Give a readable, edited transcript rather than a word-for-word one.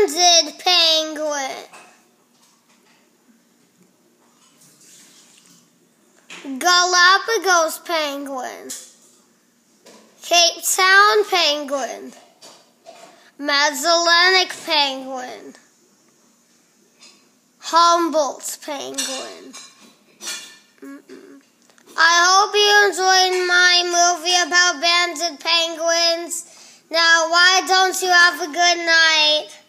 banded penguin. Galápagos penguin. Cape Town penguin. Magellanic penguin. Humboldt penguin. I hope you enjoyed my movie about banded penguins. Now, why don't you have a good night?